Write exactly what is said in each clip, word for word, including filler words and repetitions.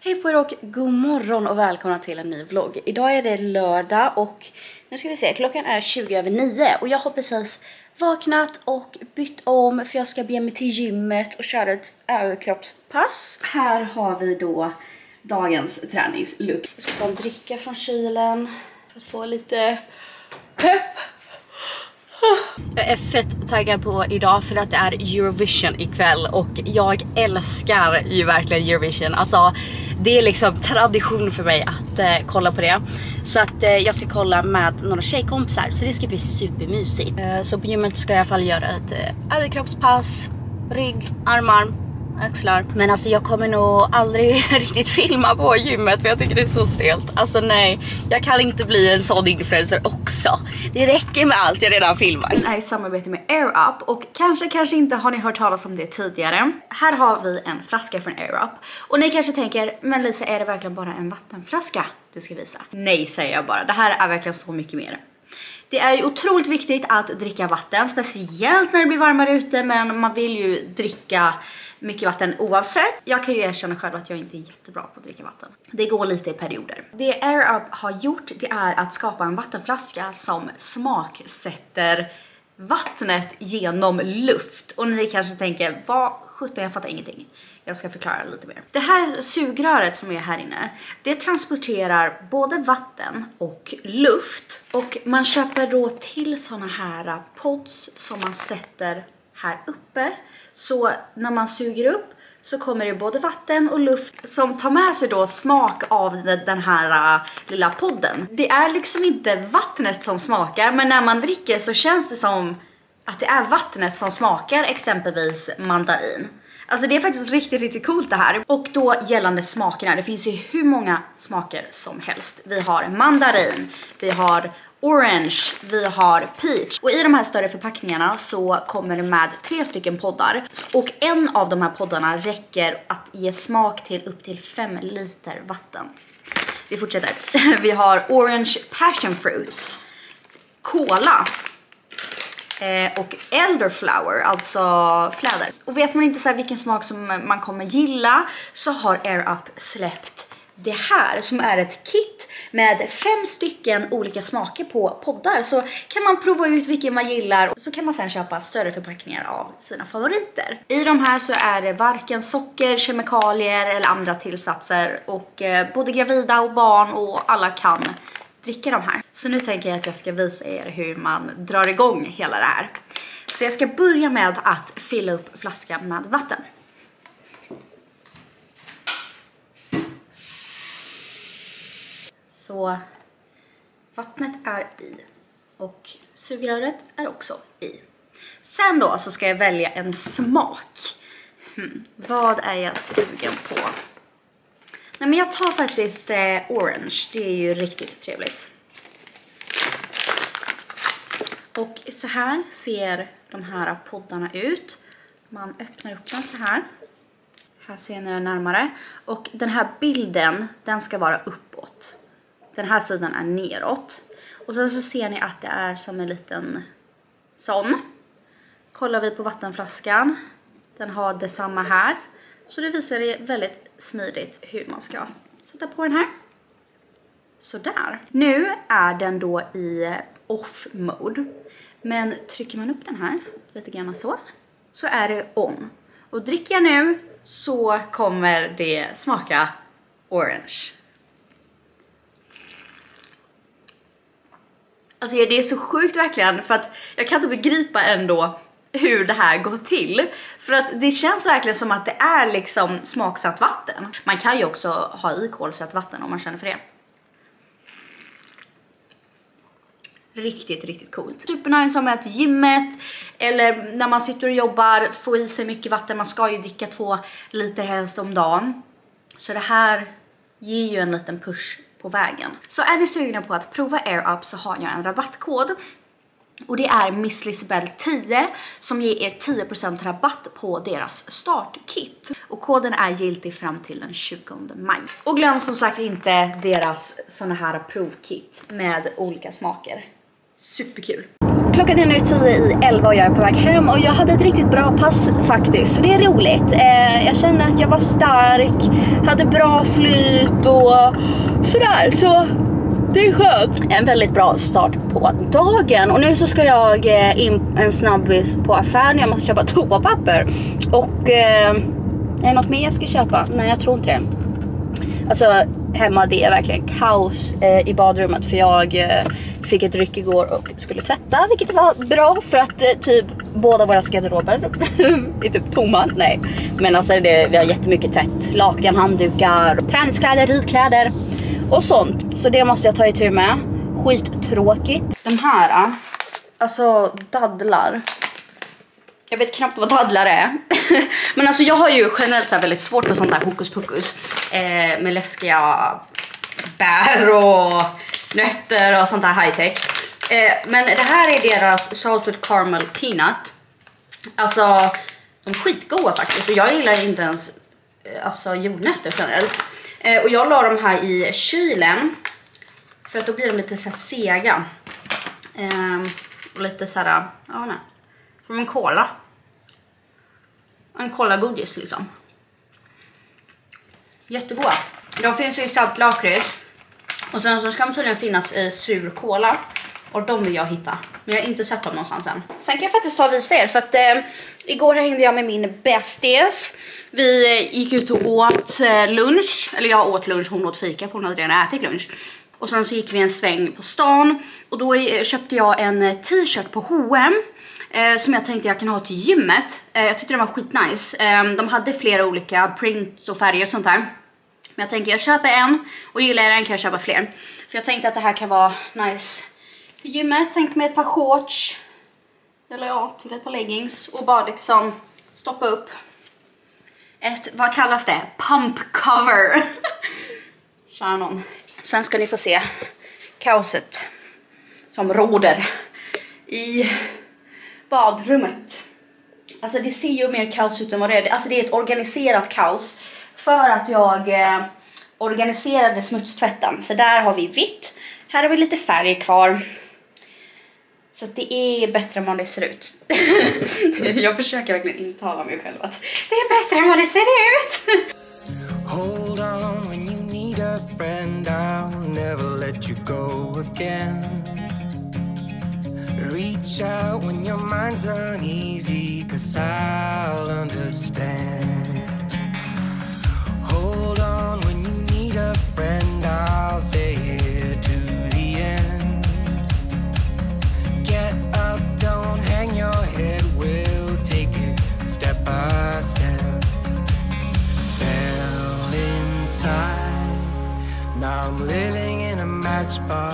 Hej på er och god morgon och välkomna till en ny vlogg. Idag är det lördag och nu ska vi se, klockan är tjugo över nio och jag har precis vaknat och bytt om för jag ska be mig till gymmet och köra ett överkroppspass. Här har vi då dagens träningslook. Jag ska ta en dricka från kylen för att få lite pepp. Jag är fett taggad på idag för att det är Eurovision ikväll och jag älskar ju verkligen Eurovision. Alltså det är liksom tradition för mig att eh, kolla på det. Så att eh, jag ska kolla med några tjejkompisar, så det ska bli supermysigt. Eh, så på gymmet ska jag i alla fall göra ett eh, överkroppspass, rygg, armar, axlar. Men alltså jag kommer nog aldrig riktigt filma på gymmet för jag tycker det är så stelt. Alltså nej, jag kan inte bli en sån influencer också. Det räcker med allt jag redan filmar. Den är i samarbete med AirUp och kanske, kanske inte har ni hört talas om det tidigare. Här har vi en flaska från AirUp. Och ni kanske tänker, men Lisa, är det verkligen bara en vattenflaska du ska visa? Nej, säger jag bara. Det här är verkligen så mycket mer. Det är ju otroligt viktigt att dricka vatten, speciellt när det blir varmare ute, men man vill ju dricka mycket vatten oavsett. Jag kan ju erkänna själv att jag inte är jättebra på att dricka vatten. Det går lite i perioder. Det AirUp har gjort, det är att skapa en vattenflaska som smaksätter vattnet genom luft. Och ni kanske tänker, vad sjutton, jag fattar ingenting. Jag ska förklara lite mer. Det här sugröret som är här inne, det transporterar både vatten och luft. Och man köper då till såna här pods som man sätter här uppe. Så när man suger upp så kommer det både vatten och luft som tar med sig då smak av den här uh, lilla podden. Det är liksom inte vattnet som smakar, men när man dricker så känns det som att det är vattnet som smakar, exempelvis mandarin. Alltså det är faktiskt riktigt, riktigt coolt det här. Och då gällande smakerna, det finns ju hur många smaker som helst. Vi har mandarin, vi har orange, vi har peach. Och i de här större förpackningarna så kommer det med tre stycken poddar. Och en av de här poddarna räcker att ge smak till upp till fem liter vatten. Vi fortsätter. Vi har orange passion fruit, cola eh, och elderflower, alltså fläder. Och vet man inte så här vilken smak som man kommer gilla, så har AirUp släppt det här som är ett kit med fem stycken olika smaker på poddar. Så kan man prova ut vilken man gillar och så kan man sen köpa större förpackningar av sina favoriter. I de här så är det varken socker, kemikalier eller andra tillsatser. Och eh, både gravida och barn och alla kan dricka de här. Så nu tänker jag att jag ska visa er hur man drar igång hela det här. Så jag ska börja med att fylla upp flaskan med vatten. Så vattnet är i och sugröret är också i. Sen då så ska jag välja en smak. Hmm. Vad är jag sugen på? Nej, men jag tar faktiskt eh, orange. Det är ju riktigt trevligt. Och så här ser de här poddarna ut. Man öppnar upp den så här. Här ser ni den närmare. Och den här bilden, den ska vara uppåt. Den här sidan är neråt. Och sen så ser ni att det är som en liten sån. Kollar vi på vattenflaskan. Den har detsamma här. Så det visar det väldigt smidigt hur man ska sätta på den här. Så där. Nu är den då i off mode. Men trycker man upp den här lite grann så. Så är det on. Och dricker jag nu så kommer det smaka orange. Alltså det är så sjukt verkligen, för att jag kan inte begripa ändå hur det här går till. För att det känns verkligen som att det är liksom smaksatt vatten. Man kan ju också ha i kolsyrat vatten om man känner för det. Riktigt, riktigt coolt. Supernice som ett gymmet eller när man sitter och jobbar, får i sig mycket vatten. Man ska ju dricka två liter helst om dagen. Så det här ger ju en liten push på vägen. Så är ni sugna på att prova AirUp så har jag en rabattkod. Och det är Miss Lisabel tio som ger er tio procent rabatt på deras startkit. Och koden är giltig fram till den tjugonde maj. Och glöm som sagt inte deras såna här provkit med olika smaker. Superkul. klockan är nu tio i elva och jag är på väg hem. Och jag hade ett riktigt bra pass faktiskt. Så det är roligt. Eh, jag kände att jag var stark. Hade bra flyt och sådär. Så det är skönt. En väldigt bra start på dagen. Och nu så ska jag in en snabbis på affären. Jag måste köpa toapapper. Och eh, är det något mer jag ska köpa? Nej, jag tror inte det. Alltså hemma det är verkligen kaos eh, i badrummet. För jag eh, fick ett ryck igår och skulle tvätta. Vilket var bra för att eh, typ båda våra garderober är typ tomma. Nej, men alltså det, vi har jättemycket tvätt. Lakan, handdukar, träningskläder, ridkläder och sånt. Så det måste jag ta itu med. Skittråkigt. De här, alltså dadlar. Jag vet knappt vad dadlar är. Men alltså jag har ju generellt så här väldigt svårt för sånt där hokus pokus. Eh, med läskiga bär och nötter och sånt där high tech. Eh, men det här är deras salted caramel peanut. Alltså de är skitgoda faktiskt. Och jag gillar inte ens eh, alltså jordnötter generellt. Eh, och jag la dem här i kylen. För att då blir de lite så här sega. Eh, och lite så här, ja nej. Som en cola. En cola-godis liksom. Jättegoda. De finns ju i saltlakrits. Och sen så ska de tydligen finnas i sur cola. Och de vill jag hitta. Men jag har inte sett dem någonstans än. Sen kan jag faktiskt ta och visa er. För att eh, igår hängde jag med min besties. Vi eh, gick ut och åt eh, lunch. Eller jag åt lunch, hon åt fika. För hon hade redan ätit lunch. Och sen så gick vi en sväng på stan. Och då eh, köpte jag en t-shirt på H och M. Eh, som jag tänkte jag kan ha till gymmet. Eh, jag tyckte den var skitnice. Eh, de hade flera olika prints och färger och sånt där. Men jag tänker jag köper en. Och gillar jag den kan jag köpa fler. För jag tänkte att det här kan vara nice till gymmet. Tänk med ett par shorts. Eller ja, till ett par leggings. Och bara liksom stoppa upp ett, vad kallas det? Pump cover. Kära någon. Sen ska ni få se kaoset som råder i badrummet. Alltså det ser ju mer kaos ut än vad det är. Alltså det är ett organiserat kaos. För att jag eh, organiserade smutstvätten. Så där har vi vitt. Här har vi lite färg kvar. Så det är bättre än vad det ser ut. Jag försöker verkligen intala mig själv att det är bättre än vad det ser ut. Hold on when you need a friend. I'll never let you go again. Reach out when your mind's uneasy, 'cause I'll understand. Hold on when you need a friend. I'll stay here to the end. Get up, don't hang your head. We'll take it step by step. Fell inside. Now I'm living in a matchbox.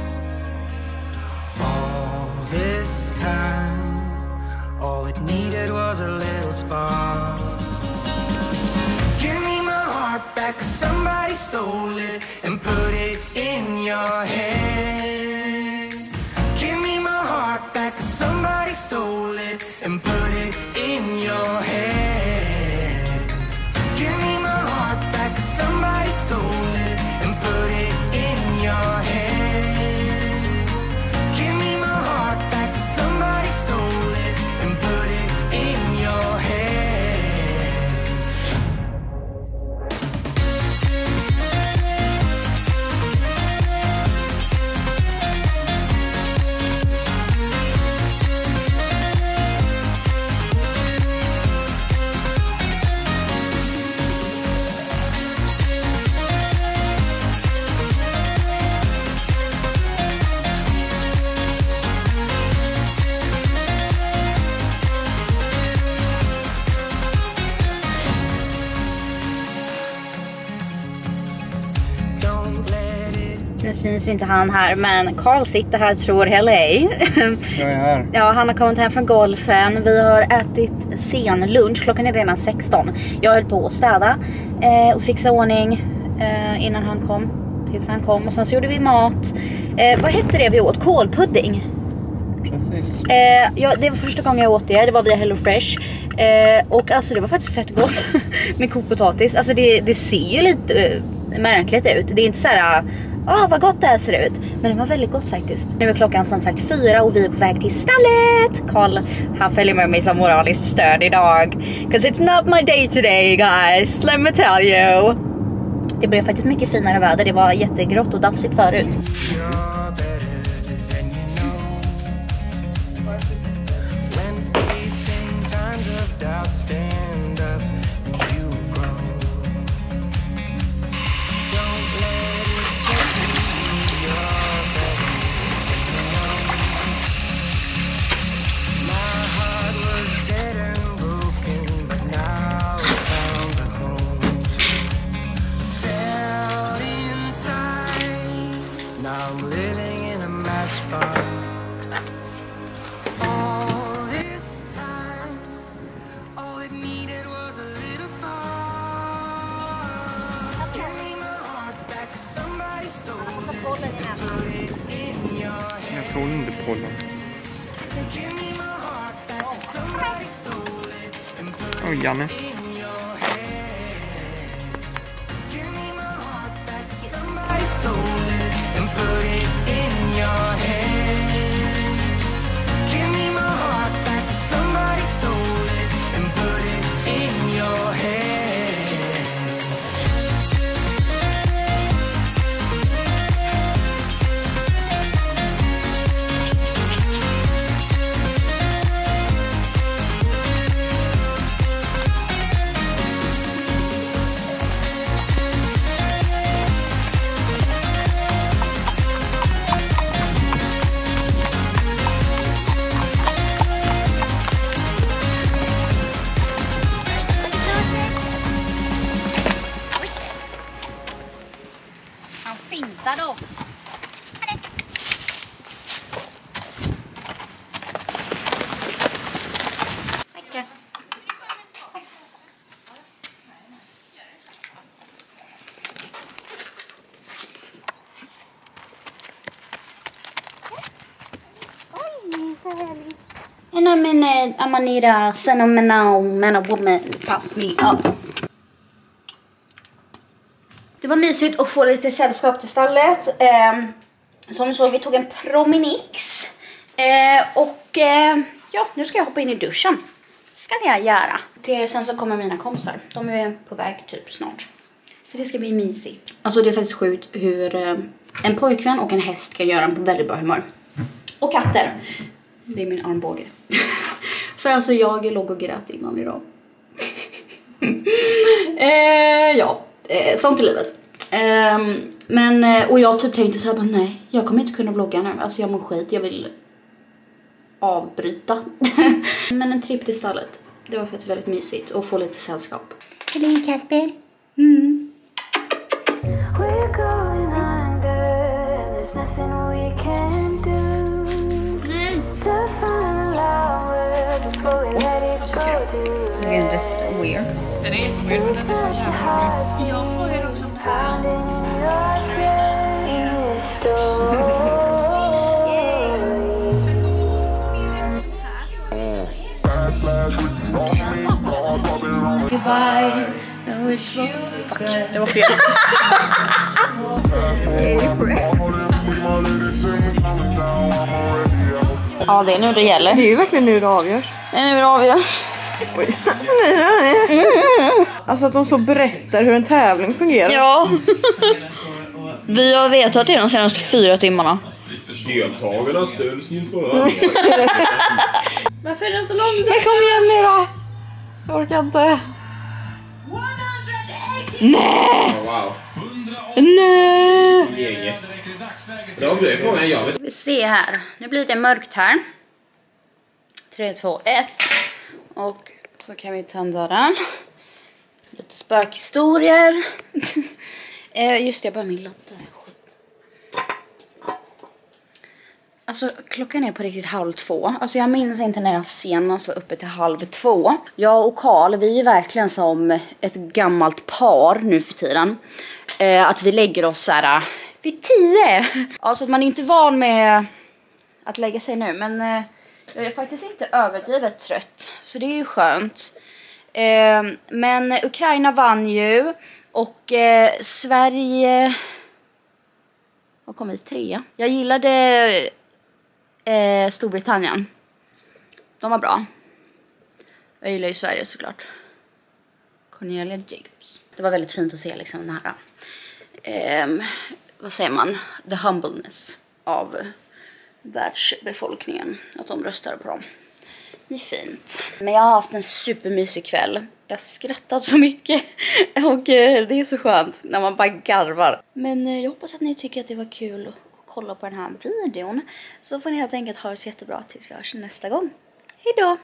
This time, all it needed was a little spark. Give me my heart back, 'cause somebody stole it and put it in your head. Give me my heart back, 'cause somebody stole it and put it in your head. Give me my heart back, 'cause somebody stole it and put it in your head. Somebody stole it and put it in your head. Nu syns inte han här, men Carl sitter här, tror jag ej. Jag är här. Ja, han har kommit hem från golfen. Vi har ätit sen lunch, klockan är redan sexton. Jag höll på att städa eh, och fixa ordning eh, innan han kom. Tills han kom, och sen så gjorde vi mat. eh, Vad hette det vi åt? Kålpudding. Precis. eh, ja, det var första gången jag åt det. Det var via Hello Fresh. eh, Och alltså det var faktiskt fett gott. Med kokpotatis. Alltså det, det ser ju lite uh, märkligt ut. Det är inte så här Åh, vad gott det här ser ut. Men det var väldigt gott faktiskt. Nu är klockan som sagt fyra och vi är på väg till stallet. Karl, han följer med mig som moraliskt stöd idag. Cause it's not my day today, guys. Let me tell you. Det blev faktiskt mycket finare väder. Det var jättegrått och dassigt förut. Jag tror inte på den. Oj, Janne. Han fintade oss. Tack. And I'm in it. I'm gonna need a sentimental man or woman pop me up. Det var mysigt att få lite sällskap till stallet. Eh, som ni såg, vi tog en promenix. Eh, och eh, ja, nu ska jag hoppa in i duschen. Ska jag göra. Och eh, sen så kommer mina kompisar. De är på väg typ snart. Så det ska bli mysigt. Alltså det är faktiskt sjukt hur eh, en pojkvän och en häst kan göra en på väldigt bra humör. Och katter. Det är min armbåge. För alltså jag låg och grät innan idag. eh, ja. Eh, sånt i livet. Eh, men, och jag typ tänkte så här, bara, nej, jag kommer inte kunna vlogga nu. Alltså jag mår skit, jag vill avbryta. Men en tripp till stallet, det var faktiskt väldigt mysigt. Och få lite sällskap. Hej Kasper. Mm. We're going under, there's nothing we can do. To find love before we let it go. Det är rätt weird. Den är jätteweird, men den är så jävla rolig. Jag frågar också om det här. Goodbye. No, it's fuck. Det var fel. Ja, det är nu det gäller. Det är ju verkligen nu det avgörs. Det är nu det avgörs. Oj. Alltså att de så berättar hur en tävling fungerar. Ja. Vi har vetat det de senaste fyra timmarna. Deltagarna ställs mot varandra. Varför är den så lång? Men kom igen nu då. Jag orkar inte. Nej. Oh, wow. Nej. Ja, det är frågan jag vet. Vi ser här. Nu blir det mörkt här. tre, två, ett. Och så kan vi tända den. Lite spökhistorier. eh, just det, jag bara min laddare. Skit. Alltså klockan är på riktigt halv två. Alltså jag minns inte när jag senast var uppe till halv två. Jag och Karl, vi är verkligen som ett gammalt par nu för tiden. Eh, att vi lägger oss så här vid tio. Alltså att man är inte van med att lägga sig nu. Men eh, jag är faktiskt inte överdrivet trött. Så det är ju skönt. Eh, men Ukraina vann ju. Och eh, Sverige och kommit trea. Jag gillade eh, Storbritannien. De var bra. Jag gillar ju Sverige såklart. Cornelia Jacobs. Det var väldigt fint att se liksom den här, eh, vad säger man, the humbleness av världsbefolkningen. Att de röstar på dem. Det är fint. Men jag har haft en supermysig kväll. Jag har skrattat så mycket. Och eh, det är så skönt när man bara garvar. Men eh, jag hoppas att ni tycker att det var kul att kolla på den här videon. Så får ni helt enkelt ha det så jättebra tills vi hörs nästa gång. Hej då!